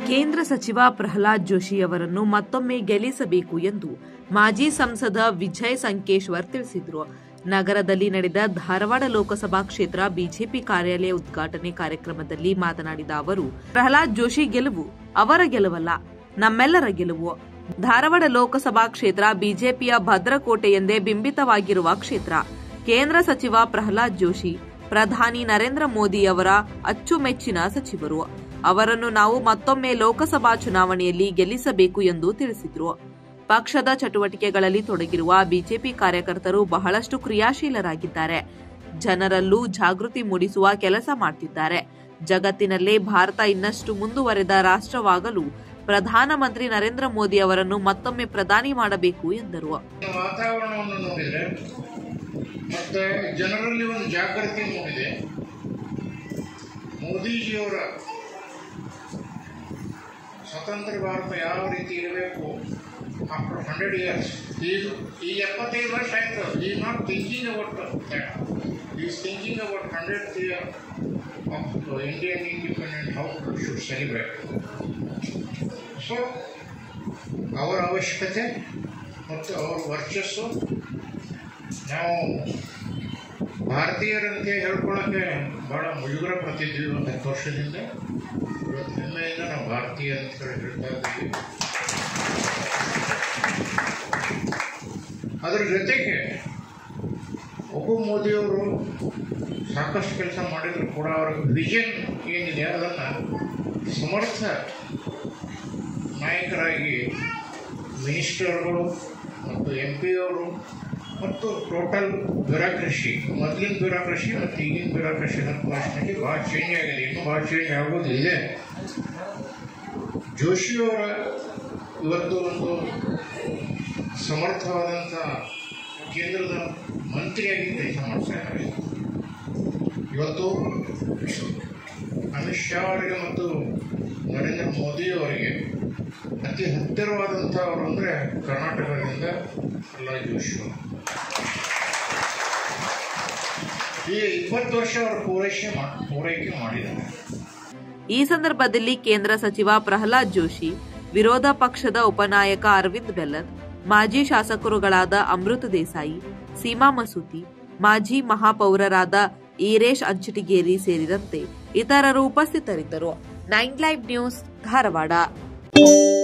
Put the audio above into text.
ಕೇಂದ್ರ ಸಚಿವ ಪ್ರಹ್ಲಾದ್ ಜೋಶಿ ಅವರನ್ನು ಮತ್ತೊಮ್ಮೆ ಗೆಲ್ಲಿಸಬೇಕು ಎಂದು ಮಾಜಿ ಸಂಸದ ವಿಜಯ್ ಸಂಕೇಶ್ವರ್ ತಿಳಿಸಿದರು. ನಗರದಲ್ಲಿ ನಡೆದ ಧಾರವಾಡ ಲೋಕಸಭಾ ಕ್ಷೇತ್ರ ಬಿಜೆಪಿ ಕಾರ್ಯಾಲಯ ಉದ್ಘಾಟನೆ ಕಾರ್ಯಕ್ರಮದಲ್ಲಿ ಮಾತನಾಡಿದ ಅವರು, ಪ್ರಹ್ಲಾದ್ ಜೋಶಿ ಗೆಲುವು ಅವರ ಗೆಲುವಲ್ಲ, ನಮ್ಮೆಲ್ಲರ ಗೆಲುವು. ಧಾರವಾಡ ಲೋಕಸಭಾ ಕ್ಷೇತ್ರ ಬಿಜೆಪಿಯ ಭದ್ರಕೋಟೆ ಎಂದೇ ಬಿಂಬಿತವಾಗಿರುವ ಕ್ಷೇತ್ರ. ಕೇಂದ್ರ ಸಚಿವ ಪ್ರಹ್ಲಾದ್ ಜೋಶಿ ಪ್ರಧಾನಿ ನರೇಂದ್ರ ಮೋದಿ ಅವರ ಅಚ್ಚುಮೆಚ್ಚಿನ ಸಚಿವರು. ಅವರನ್ನು ನಾವು ಮತ್ತೊಮ್ಮೆ ಲೋಕಸಭಾ ಚುನಾವಣೆಯಲ್ಲಿ ಗೆಲ್ಲಿಸಬೇಕು ಎಂದು ತಿಳಿಸಿದರು. ಪಕ್ಷದ ಚಟುವಟಿಕೆಗಳಲ್ಲಿ ತೊಡಗಿರುವ ಬಿಜೆಪಿ ಕಾರ್ಯಕರ್ತರು ಬಹಳಷ್ಟು ಕ್ರಿಯಾಶೀಲರಾಗಿದ್ದಾರೆ. ಜನರಲ್ಲೂ ಜಾಗೃತಿ ಮೂಡಿಸುವ ಕೆಲಸ ಮಾಡುತ್ತಿದ್ದಾರೆ. ಜಗತ್ತಿನಲ್ಲೇ ಭಾರತ ಇನ್ನಷ್ಟು ಮುಂದುವರೆದ ರಾಷ್ಟ್ರವಾಗಲು ಪ್ರಧಾನಮಂತ್ರಿ ನರೇಂದ್ರ ಮೋದಿ ಅವರನ್ನು ಮತ್ತೊಮ್ಮೆ ಪ್ರಧಾನಿ ಮಾಡಬೇಕು ಎಂದರು. ವಾತಾವರಣವನ್ನು ನೋಡಿದರೆ ಮತ್ತೆ ಜನರಲ್ಲಿ ಒಂದು ಜಾಗೃತಿ ಮೂಡಿದೆ. ಮೋದಿಜಿಯವರ ಸ್ವತಂತ್ರ ಭಾರತ ಯಾವ ರೀತಿ ಇರಬೇಕು ಆಫ್ಟರ್ 100 years, ಈ 75 ವರ್ಷ ಆಯಿತು. Is not thinking about that, is thinking about 100th year of Indian independent, how should celebrate. So ಅವರ ಅವಶ್ಯಕತೆ ಮತ್ತು ಅವರ ವರ್ಚಸ್ಸು ನಾವು ಭಾರತೀಯರಂತೆ ಹೇಳ್ಕೊಳ್ಳೋಕ್ಕೆ ಭಾಳ ಮುಜುಗರ ಪಡ್ತಿದ್ವಿ ಒಂದು 10 ವರ್ಷದಿಂದ. ಇವತ್ತು ಹೆಮ್ಮೆಯಿಂದ ನಾವು ಭಾರತೀಯರ ಅಂತ ಹೇಳ್ತಾ ಇದ್ದೀವಿ. ಅದರ ಜೊತೆಗೆ ಮೋದಿಯವರು ಸಾಕಷ್ಟು ಕೆಲಸ ಮಾಡಿದ್ರು ಕೂಡ ಅವರ ವಿಷನ್ ಏನಿದೆ ಅದನ್ನು ಸಮರ್ಥ ನಾಯಕರಾಗಿ ಮಿನಿಸ್ಟರ್ಗಳು ಮತ್ತು MP ಅವರು ಮತ್ತು ಟೋಟಲ್ ಬ್ಯೂರೋಕ್ರಸಿ, ಮೊದಲಿನ ಬ್ಯೂರೋಕ್ರಸಿ ಮತ್ತು ಈಗಿನ ಬ್ಯೂರೋಕ್ರಸಿ 10 ವರ್ಷದಲ್ಲಿ ಭಾಳ ಚೇಂಜ್ ಆಗಿದೆ. ಇನ್ನೂ ಭಾಳ ಚೇಂಜ್ ಆಗೋದು ಇದೆ. ಜೋಶಿಯವರ ಇವತ್ತು ಒಂದು ಸಮರ್ಥವಾದಂಥ ಕೇಂದ್ರದ ಮಂತ್ರಿಯಾಗಿ ಕೆಲಸ ಮಾಡ್ತಾ ಇದ್ದಾರೆ. ಇವತ್ತು ಅಮಿತ್ ಶಾ ಅವರಿಗೆ ಮತ್ತು ನರೇಂದ್ರ ಮೋದಿ ಅವರಿಗೆ ಅತಿ ಹತ್ತಿರವಾದಂಥವರು ಅಂದರೆ ಕರ್ನಾಟಕದಿಂದ ಪ್ರಹ್ಲಾದ್ ಜೋಶಿ ಅವರು. ಈ 20 ವರ್ಷ ಅವರು ಪೂರೈಕೆ ಮಾಡಿದ್ದಾರೆ. ಈ ಸಂದರ್ಭದಲ್ಲಿ ಕೇಂದ್ರ ಸಚಿವ ಪ್ರಹ್ಲಾದ್ ಜೋಶಿ, ವಿರೋಧ ಪಕ್ಷದ ಉಪನಾಯಕ ಅರವಿಂದ್ ಬೆಲ್ಲದ್, ಮಾಜಿ ಶಾಸಕರುಗಳಾದ ಅಮೃತ್ ದೇಸಾಯಿ, ಸೀಮಾ ಮಸೂತಿ, ಮಾಜಿ ಮಹಾಪೌರರಾದ ಈರೇಶ್ ಅಂಚಟಿಗೇರಿ ಸೇರಿದಂತೆ ಇತರರು ಉಪಸ್ಥಿತರಿದ್ದರು. 9 ಲೈವ್ ನ್ಯೂಸ್, ಧಾರವಾಡ.